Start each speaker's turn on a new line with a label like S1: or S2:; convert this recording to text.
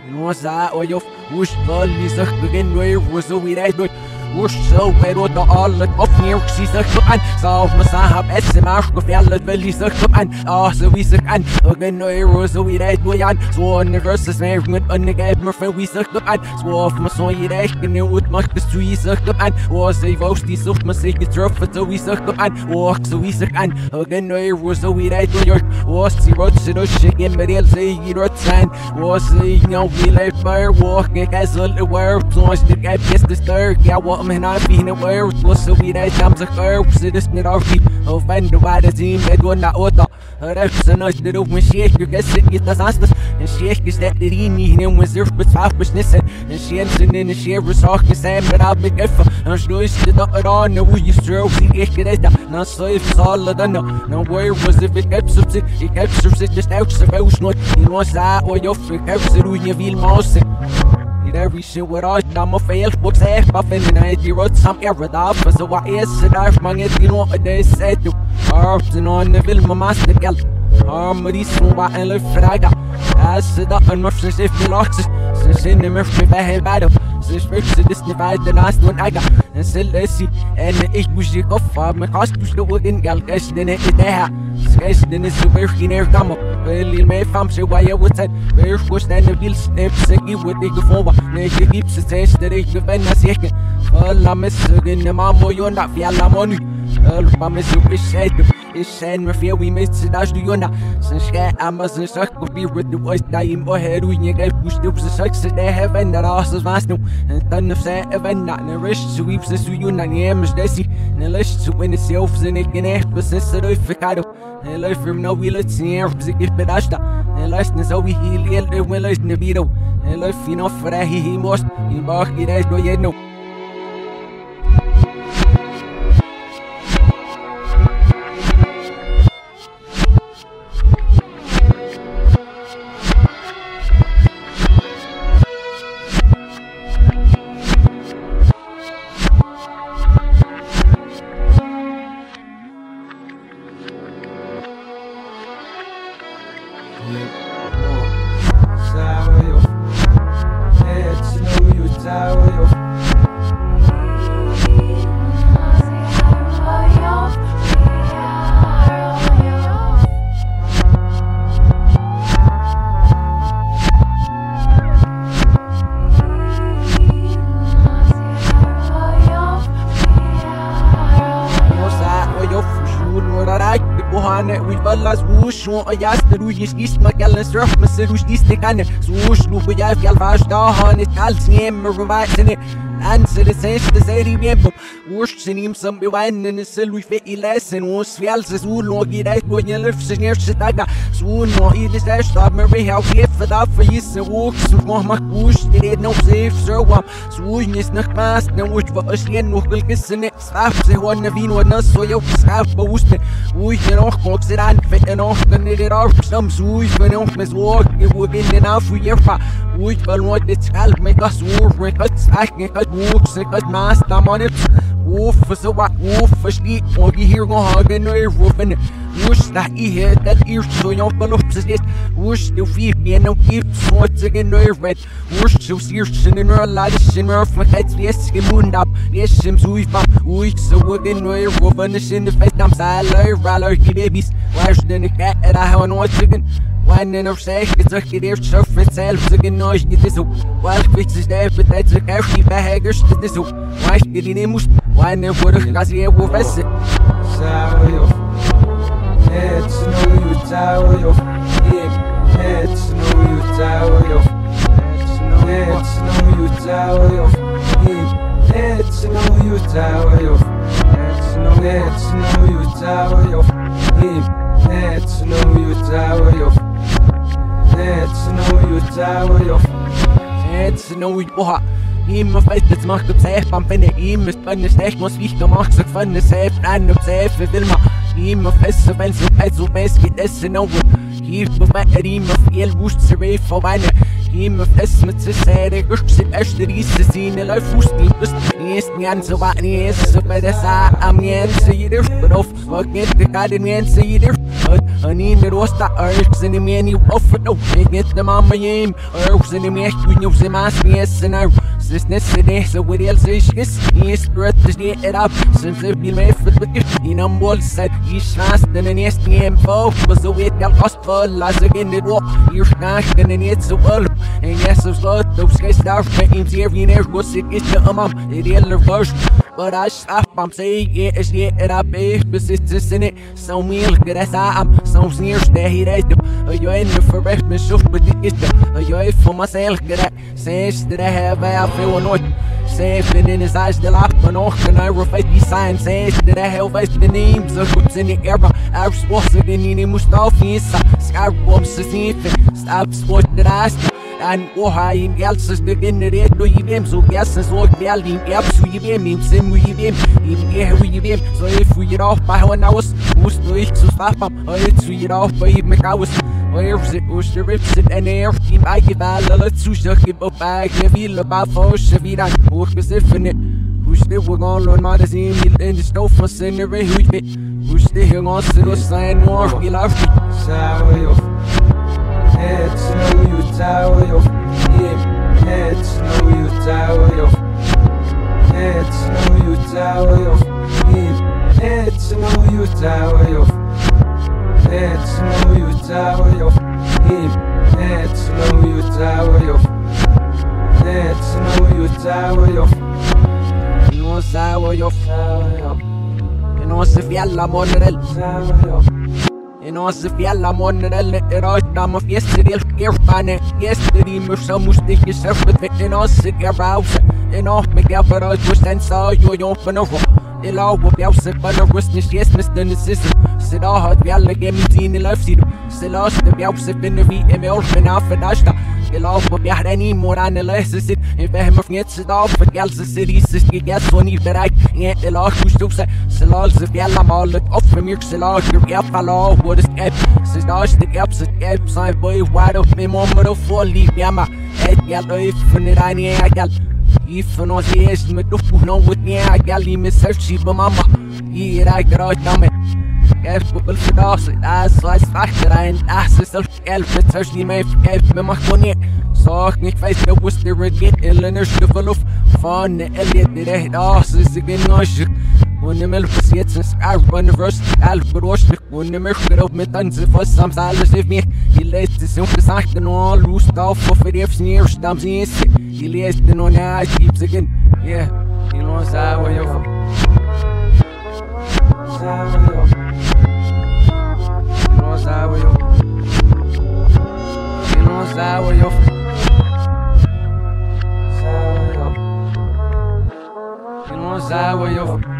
S1: was that or your wish volley suck begin where was so we right وش سويت وطالت أفنيك سيسك عن صاف مساحب اسمع وفعلت بلي سك عن سوي سك عن وقنو يروز ويريد ويان سوون الرس سمعت من أنك أبمر فوي سك عن سواف مسوي ريك نود مكتس توي سك عن وسي فوستي سوف مسيك ترف توي سك عن وق سوي سك عن وقنو يروز ويريد ويان وسي روتس نوشك مريل زي روتسان وسي نوبي لايف فاير ووك كاسل وير سوش تكاب يستستر يا من I feel aware was so we that times a curve so this net our feet offend by the team that one that order reps and us the open shake you guess it is disaster and shake is that the need him was there but half business and she ends in the share was talking Sam but I'll be careful and she knows the dot on the we used to see it not so if all I don't know no where was if it kept subsist it kept subsist just out so not you know that or your freak every do you feel mouse every shit with us, I'm a fail, books half off in the night. You wrote some error off, so I is it off, man. It's you know what they said to herbs and on the film, my master gal. Harmony, so I live for I got. I said up and much if you lost it, since in the mirror, if I had battle. Since first, this divide the last one I got. And still, let's see, and it was the cough, my cost was the wooden gal, guess then it there. Sketch then it's the very near come up. Really, my fam, so why I would say, where was then the bill steps and you would take the forward. Naked keeps the taste that it could a second. Well, I'm missing the mammo, you're not fiala money. I'm missing the shade. It's saying me feel we missed it as do you not. Since I mustn't suck could be with the voice dying or head when you get pushed up the sucks that they have and that asses last no. And then if say event not in the rest sweeps this to you not yams desi. And the list to win the selves and it can have business to do for cattle. And life from no wheel it's near the gift but that's that. And lessons how we heal the will is in the video. And life enough for that he must. He bark it as no yet no. Eyez the ruiz is my gal surf my serush this the can swoosh no we have gal vash da han it calls name revising it answer the sense the say remember wush him some bewine in the cell we fit lesson was fials as wool no get out when you lift near shitaga so no it is that stop me how if for that for you so walks so my wush did no safe so so is not fast no which for us no will kiss it stop say one of you no so you stop boost we can auch box it and fit and off the it off some so if when off mis walk it would be enough for your fa we will what it's help make us work with us I can cut walks it cut master on it wolf so what wolf for sleep or you hear go hug and no roof and wish that he had that ear so you don't up to it wish to feed me and no keep so it's again no red wish to see in her life in her for heads yes moon up yes him so if we so again no roof and in the face I'm silent rather babies where's the cat and I have no chicken when in her say it's a kid here surf itself again noise get this well fix is there but that's a carefree behaviors to this why did he name when they would have got here with us it's no you tower yo it's no you tower yo it's no you tower yo it's no you tower yo it's no you tower yo it's no you tower yo it's no you tower yo it's no you Immer fällt das macht ob safe am Finne ihm ist wenn es echt muss wie ich gemacht so von der safe an ob safe will man immer fest wenn so best geht es no hier bei immer viel wusst zu weh vorbei immer fest mit zu sehr gut sind erste diese Szene läuft Fuß ist ganz so war nie ist so bei der Sa am Ende jeder auf was geht gerade nie jeder Anine rosta arks in the many offer no get the mama yim arks in the mesh when you see my yes and our sister so what else is spread it up since it be made with you in a wall said you fast and an STM folk was the way that gospel as again it walk you're not and it's a world and yes it's lot those guys start making every near was it is the it real version but I stop I'm saying it's it up but it's in it so meal get I'm so near stay here you in the for rest me so but it's you for myself get says that I have I feel annoyed safe in his eyes the lap and off and I reflect the sign says that I have the names of what's in the era I was it in the Mustafi scar bombs stop sport that I and I'm else is the dinner do you them so yes is what building apps we beam sim we beam in here we beam so if we get off by 1 hours who's to it so stop up it's we get off by make hours where's it was the rips it and air team I give all let's to give up back if you about for Shavida work is infinite who's still we're gonna learn my design in the stove for scenery who's still on to sign more you love it's no you tower of him. It's no you tower of. It's no you tower of him. It's no you tower of. It's no you tower of him. It's no you tower of. It's no you tower of. No tower of. No se fialla monrel. نوصف يلا مون الإرادة ما في يستري الكيرفانة يستري مش مشتك يسرفت في نوصف يراوسة إنه مجابرات وش تنسى يوم بنوفو إلا وبيوصف بنا وسنش يسنس دنسيسم سلاحات يلا جميزين الأفسيدو سلاحات بيوصف إنه في إميول فناف ناشتا إلا وبيحرني موران الأساسيد يفهم في نيت سلاف في جالس السريسس يجاس وني براك يت إلا كوشتوسة سلاحات يلا مالك أفر ميرك سلاحات يرقف على what is up سلاحات تقابس تقاب صايب بوي وارو ميمومرو فولي بياما يلا يفن راني أجل يفن وزيش مدوفو نوتني أجل يمسرشي بماما يراك راك دامي كيف بالفداس الأساس فاكرين أحسس الكلب ترشني ما يفكيف بمخوني صاحني كفايس دوست الرجيت اللي نشتفلوف فان اللي يدره أحسس جناشك ونمل بسيتس أربعة فرست ألف بروشك ونمر خرب متنزل فصام سالس في يليس تسوق ساكت نوال روستاف وفريف سنير شتام زيس يليس تنونا أجيب زين يلون ساوي يوم sour,